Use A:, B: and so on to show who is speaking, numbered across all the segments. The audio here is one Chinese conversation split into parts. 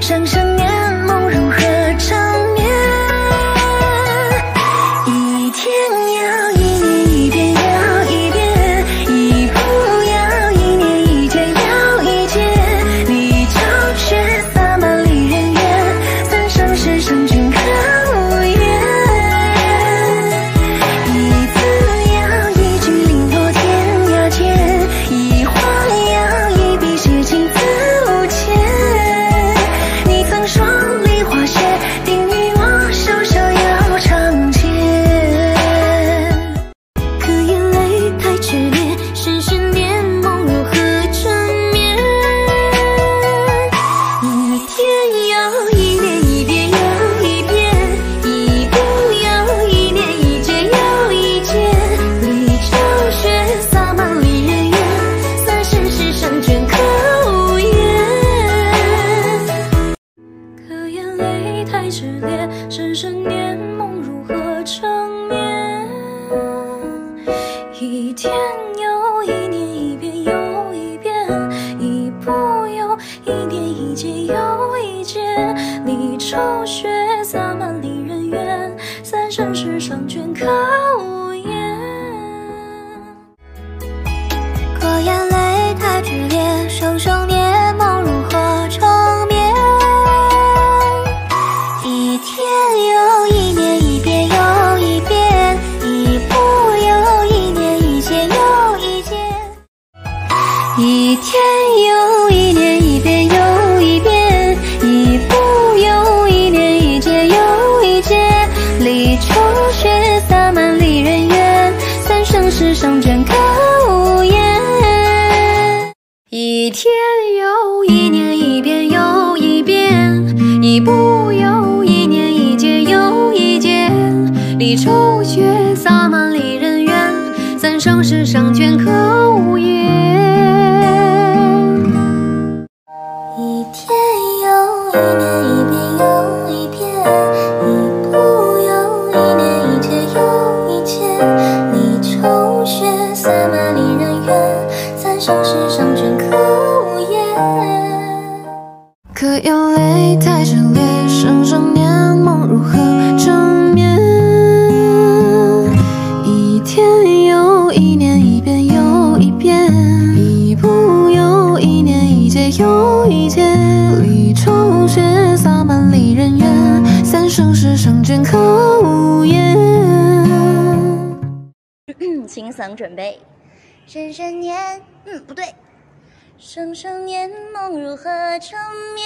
A: 生生年梦如何长眠？一天又一年，一遍又一遍，一步又一年，一劫又一劫，离愁却洒满离人缘，三生石上镌刻无言。一字又一句，零落天涯间，一画又一笔，写尽字无前。你曾说梨花雪，定与我手手要长牵。可眼泪太炽烈，深深年梦如何缠绵？一天又一年，一遍又一遍，一步又一年，一劫又一劫，离愁雪洒满离人缘，三生石上镌刻无言。可眼泪太炽烈，深深年梦如何长眠？一天又一年，一遍又一遍，一步又一年，一劫又一劫，离愁雪洒满离人缘，三生石上镌刻无言。可眼泪太炽烈，生生年梦如何长眠？一天又一年，一遍又一遍，一步又一年，一劫又一劫。一天又一年，一遍又一遍，一步又一年，一劫又一劫，离愁雪洒满离人缘，三生石上镌刻无言。一天又一年，一遍又一遍，一步又一年，一劫又一劫，离愁雪洒满离人缘，三生石上镌刻无言。一天又一年，一遍又一遍，一步又一年，一劫又一劫，离愁雪洒满离人缘，三生石上镌刻无言。可眼泪太炽烈，生生年梦如何长眠？一天又一年，一遍又一遍，一步又一年，一劫又一劫，离愁雪洒满离人缘，三生石上镌刻无言。
B: 清嗓准备，生生年，不对，生生年梦如何长眠？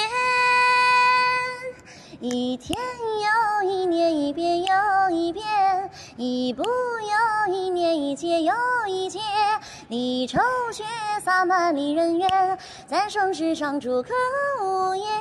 B: 一天又一年，一遍又一遍，一步又一年，一劫又一劫，离愁雪洒满离人缘，三生石上镌刻无言。